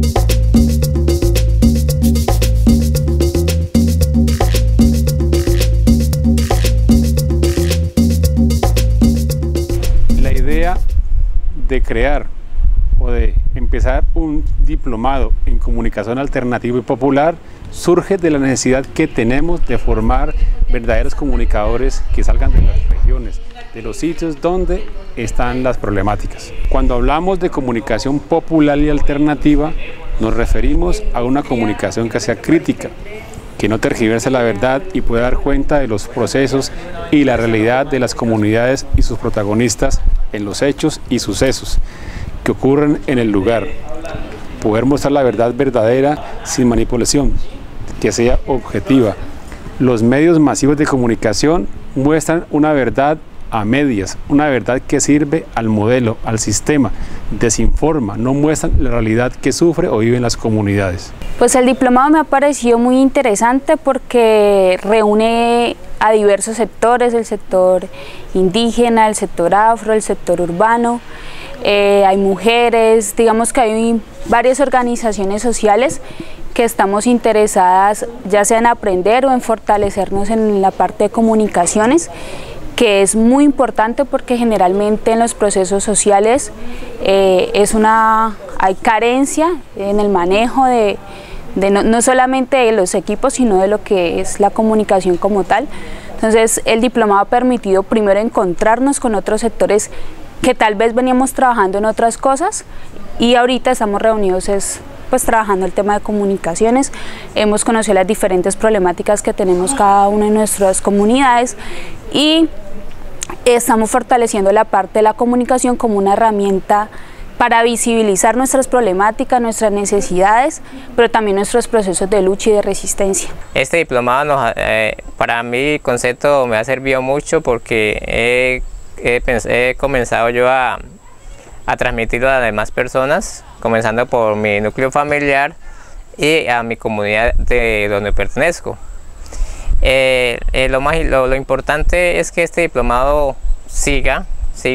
La idea de crear o de empezar un diplomado en comunicación alternativa y popular surge de la necesidad que tenemos de formar verdaderos comunicadores que salgan de las regiones, de los sitios donde están las problemáticas. Cuando hablamos de comunicación popular y alternativa, nos referimos a una comunicación que sea crítica, que no tergiverse la verdad y pueda dar cuenta de los procesos y la realidad de las comunidades y sus protagonistas en los hechos y sucesos que ocurren en el lugar. Poder mostrar la verdad verdadera sin manipulación, que sea objetiva. Los medios masivos de comunicación muestran una verdad a medias, una verdad que sirve al modelo, al sistema, desinforma, no muestran la realidad que sufre o viven las comunidades. Pues el diplomado me ha parecido muy interesante porque reúne a diversos sectores, el sector indígena, el sector afro, el sector urbano, hay mujeres, digamos que hay varias organizaciones sociales que estamos interesadas ya sea en aprender o en fortalecernos en la parte de comunicaciones, que es muy importante porque generalmente en los procesos sociales hay carencia en el manejo de no solamente de los equipos, sino de lo que es la comunicación como tal. Entonces el diplomado ha permitido primero encontrarnos con otros sectores que tal vez veníamos trabajando en otras cosas y ahorita estamos reunidos pues trabajando el tema de comunicaciones. Hemos conocido las diferentes problemáticas que tenemos cada una de nuestras comunidades y estamos fortaleciendo la parte de la comunicación como una herramienta para visibilizar nuestras problemáticas, nuestras necesidades, pero también nuestros procesos de lucha y de resistencia. Este diplomado para mi concepto me ha servido mucho porque he comenzado yo a transmitirlo a las demás personas, comenzando por mi núcleo familiar y a mi comunidad de donde pertenezco. Lo importante es que este diplomado siga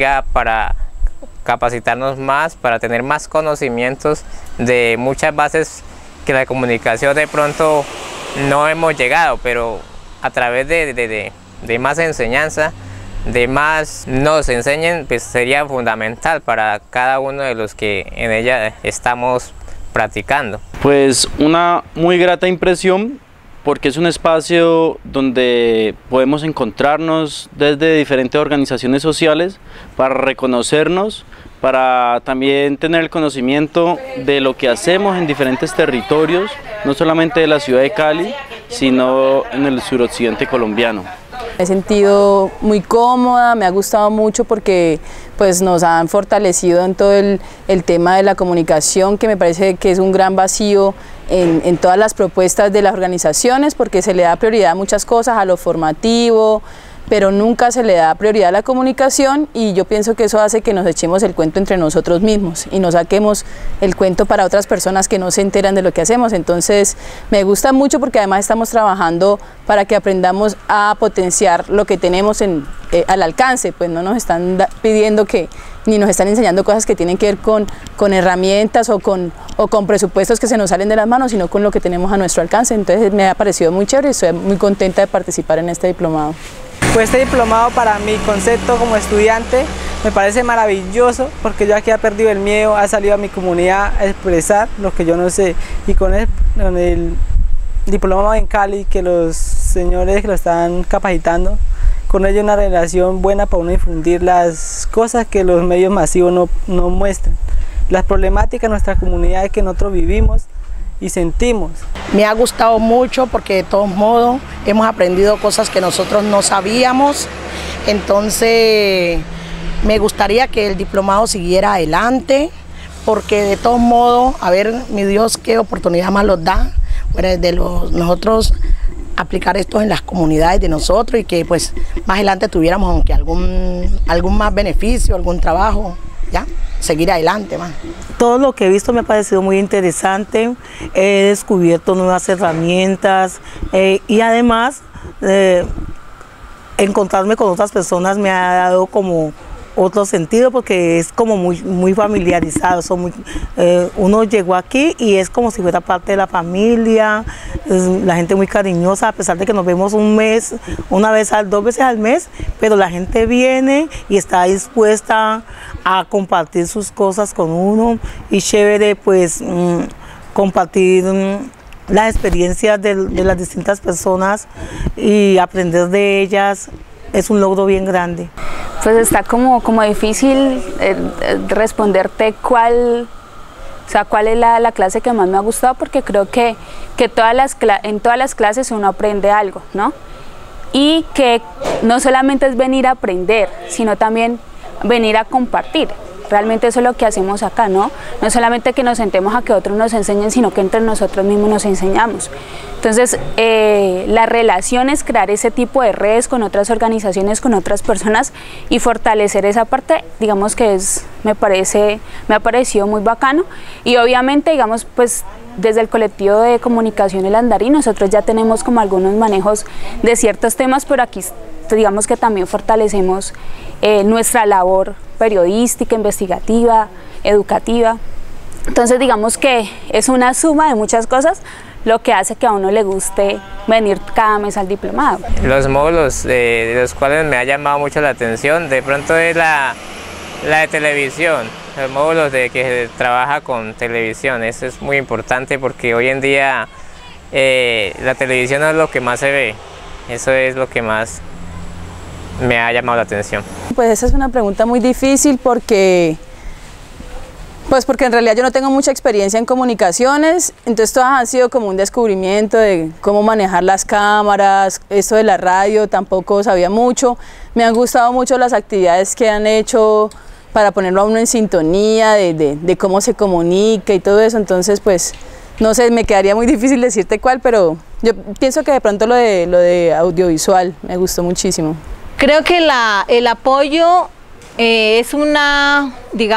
para capacitarnos más, para tener más conocimientos de muchas bases que la comunicación de pronto no hemos llegado, pero a través de más enseñanza, de más nos enseñen, pues sería fundamental para cada uno de los que en ella estamos practicando. Pues una muy grata impresión, porque es un espacio donde podemos encontrarnos desde diferentes organizaciones sociales para reconocernos, para también tener el conocimiento de lo que hacemos en diferentes territorios, no solamente de la ciudad de Cali, sino en el suroccidente colombiano. Me he sentido muy cómoda, me ha gustado mucho porque pues, nos han fortalecido en todo el tema de la comunicación, que me parece que es un gran vacío en todas las propuestas de las organizaciones, porque se le da prioridad a muchas cosas, a lo formativo, pero nunca se le da prioridad a la comunicación, y yo pienso que eso hace que nos echemos el cuento entre nosotros mismos y nos saquemos el cuento para otras personas que no se enteran de lo que hacemos. Entonces me gusta mucho porque además estamos trabajando para que aprendamos a potenciar lo que tenemos al alcance, pues no nos están pidiendo ni nos están enseñando cosas que tienen que ver con herramientas o con presupuestos que se nos salen de las manos, sino con lo que tenemos a nuestro alcance. Entonces me ha parecido muy chévere y estoy muy contenta de participar en este diplomado. Pues este diplomado, para mi concepto como estudiante, me parece maravilloso, porque yo aquí he perdido el miedo, he salido a mi comunidad a expresar lo que yo no sé, y con el diplomado en Cali, que los señores que lo están capacitando, con ello una relación buena para uno difundir las cosas que los medios masivos no muestran, las problemáticas de nuestra comunidad que nosotros vivimos y sentimos. Me ha gustado mucho porque de todos modos hemos aprendido cosas que nosotros no sabíamos, entonces me gustaría que el diplomado siguiera adelante, porque de todos modos, a ver, mi Dios, qué oportunidad más nos da nosotros aplicar esto en las comunidades de nosotros, y que pues más adelante tuviéramos aunque algún más beneficio, algún trabajo, ya, seguir adelante más. Todo lo que he visto me ha parecido muy interesante, he descubierto nuevas herramientas y además encontrarme con otras personas me ha dado como otro sentido porque es como muy familiarizado. Uno llegó aquí y es como si fuera parte de la familia, la gente muy cariñosa, a pesar de que nos vemos un mes, dos veces al mes, pero la gente viene y está dispuesta a compartir sus cosas con uno y chévere pues compartir las experiencias de las distintas personas y aprender de ellas. Es un logro bien grande. Pues está como difícil responderte cuál es la clase que más me ha gustado, porque creo que en todas las clases uno aprende algo, ¿no? Y que no solamente es venir a aprender, sino también venir a compartir. Realmente eso es lo que hacemos acá, ¿no? No solamente que nos sentemos a que otros nos enseñen, sino que entre nosotros mismos nos enseñamos. Entonces, la relación es crear ese tipo de redes con otras organizaciones, con otras personas y fortalecer esa parte, digamos que me ha parecido muy bacano. Y obviamente, digamos, pues desde el colectivo de comunicación El Andarí, nosotros ya tenemos como algunos manejos de ciertos temas, pero aquí digamos que también fortalecemos nuestra labor periodística, investigativa, educativa. Entonces digamos que es una suma de muchas cosas lo que hace que a uno le guste venir cada mes al diplomado. Los módulos de los cuales me ha llamado mucho la atención, de pronto es la de televisión, los módulos de que se trabaja con televisión. Eso es muy importante porque hoy en día la televisión no es lo que más se ve, eso es lo que más me ha llamado la atención. Pues esa es una pregunta muy difícil porque en realidad yo no tengo mucha experiencia en comunicaciones, entonces todas han sido como un descubrimiento de cómo manejar las cámaras, esto de la radio tampoco sabía mucho. Me han gustado mucho las actividades que han hecho para ponerlo a uno en sintonía, de cómo se comunica y todo eso, entonces pues no sé, me quedaría muy difícil decirte cuál, pero yo pienso que de pronto lo de audiovisual me gustó muchísimo. Creo que el apoyo es una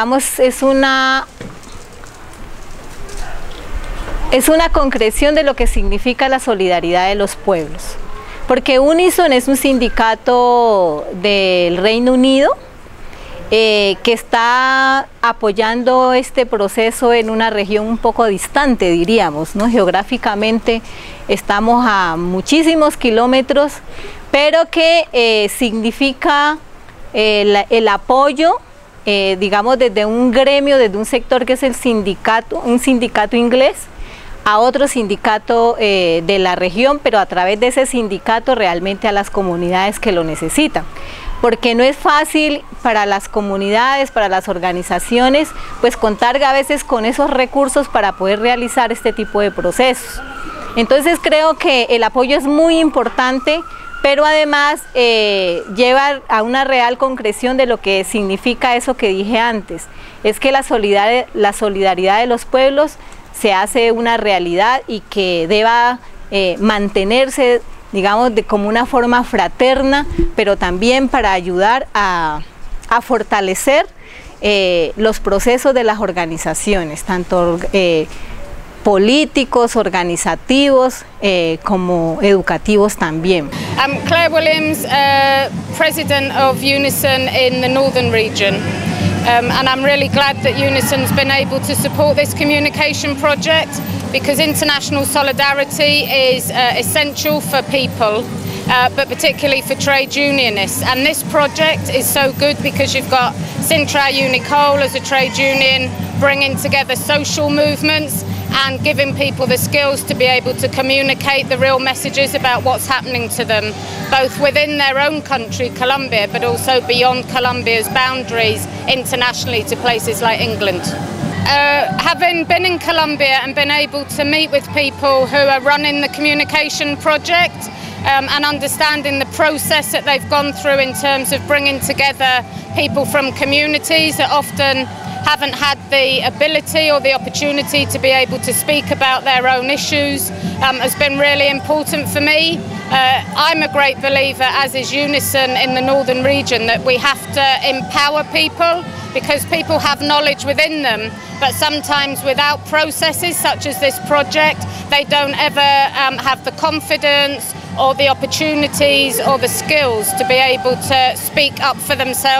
concreción de lo que significa la solidaridad de los pueblos. Porque Unison es un sindicato del Reino Unido que está apoyando este proceso en una región un poco distante, diríamos, ¿no? Geográficamente estamos a muchísimos kilómetros, pero que significa el apoyo, digamos, desde un gremio, desde un sector que es el sindicato, un sindicato inglés, a otro sindicato de la región, pero a través de ese sindicato realmente a las comunidades que lo necesitan. Porque no es fácil para las comunidades, para las organizaciones, pues contar a veces con esos recursos para poder realizar este tipo de procesos. Entonces creo que el apoyo es muy importante, pero además lleva a una real concreción de lo que significa eso que dije antes, es que la solidaridad de los pueblos se hace una realidad y que deba mantenerse, digamos, como una forma fraterna, pero también para ayudar a fortalecer los procesos de las organizaciones, tanto políticos, organizativos, como educativos también. I'm Claire Williams, President of Unison in the Northern Region, and I'm really glad that Unison's been able to support this communication project because international solidarity is essential for people, but particularly for trade unionists. And this project is so good because you've got Sintra Unicole as a trade union bringing together social movements and giving people the skills to be able to communicate the real messages about what's happening to them, both within their own country, Colombia, but also beyond Colombia's boundaries internationally to places like England. Having been in Colombia and been able to meet with people who are running the communication project and understanding the process that they've gone through in terms of bringing together people from communities that often haven't had the ability or the opportunity to be able to speak about their own issues has been really important for me. I'm a great believer, as is Unison in the Northern Region, that we have to empower people because people have knowledge within them, but sometimes without processes such as this project, they don't ever have the confidence or the opportunities or the skills to be able to speak up for themselves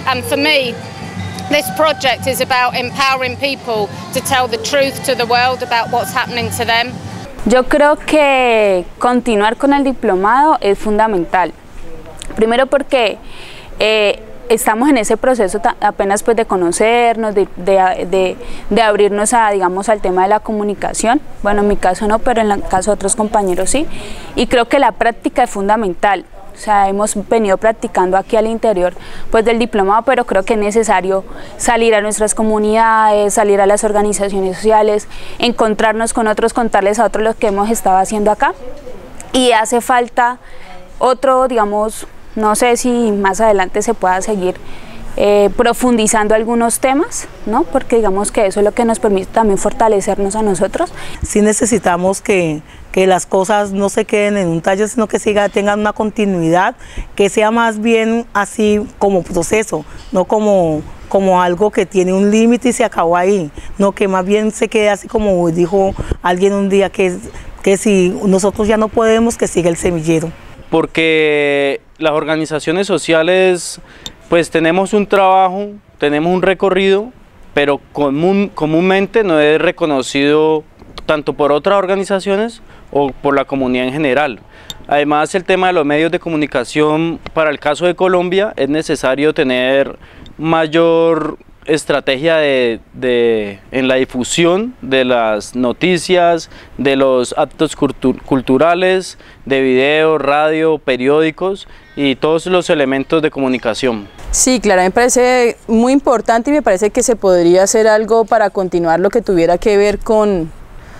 And for me, this project is about empowering people to tell the truth to the world about what's happening to them. Yo creo que continuar con el diplomado es fundamental. Primero porque estamos en ese proceso apenas pues de conocernos, de abrirnos a, digamos, al tema de la comunicación. Bueno, en mi caso no, pero en el caso de otros compañeros sí. Y creo que la práctica es fundamental. O sea, hemos venido practicando aquí al interior pues del diplomado, pero creo que es necesario salir a nuestras comunidades, salir a las organizaciones sociales, encontrarnos con otros, contarles a otros lo que hemos estado haciendo acá. Y hace falta otro, digamos, no sé si más adelante se pueda seguir profundizando algunos temas, ¿no? Porque digamos que eso es lo que nos permite también fortalecernos a nosotros. Sí necesitamos que las cosas no se queden en un taller, sino que tengan una continuidad, que sea más bien así como proceso, no como algo que tiene un límite y se acabó ahí, no, que más bien se quede así como dijo alguien un día, que si nosotros ya no podemos, que siga el semillero. Porque las organizaciones sociales pues tenemos un trabajo, tenemos un recorrido, pero comúnmente no es reconocido tanto por otras organizaciones o por la comunidad en general. Además, el tema de los medios de comunicación, para el caso de Colombia, es necesario tener mayor estrategia en la difusión de las noticias, de los actos culturales, de video, radio, periódicos y todos los elementos de comunicación. Sí, claro, me parece muy importante y me parece que se podría hacer algo para continuar lo que tuviera que ver con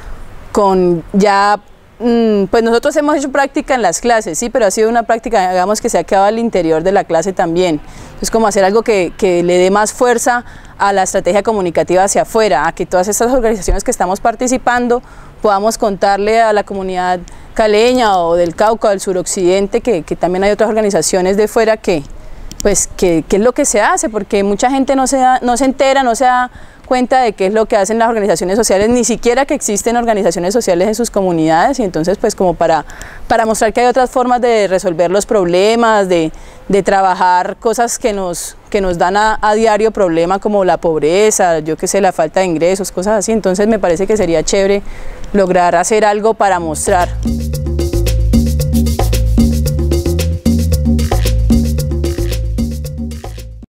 ya, pues nosotros hemos hecho práctica en las clases, sí, pero ha sido una práctica, digamos, que se ha quedado al interior de la clase también. Es como hacer algo que le dé más fuerza a la estrategia comunicativa hacia afuera, a que todas estas organizaciones que estamos participando podamos contarle a la comunidad caleña o del Cauca o del suroccidente que también hay otras organizaciones de fuera que es lo que se hace, porque mucha gente no se entera, no se da cuenta de qué es lo que hacen las organizaciones sociales, ni siquiera que existen organizaciones sociales en sus comunidades, y entonces pues como para mostrar que hay otras formas de resolver los problemas, de trabajar cosas que nos dan a diario problema como la pobreza, yo qué sé, la falta de ingresos, cosas así. Entonces me parece que sería chévere lograr hacer algo para mostrar.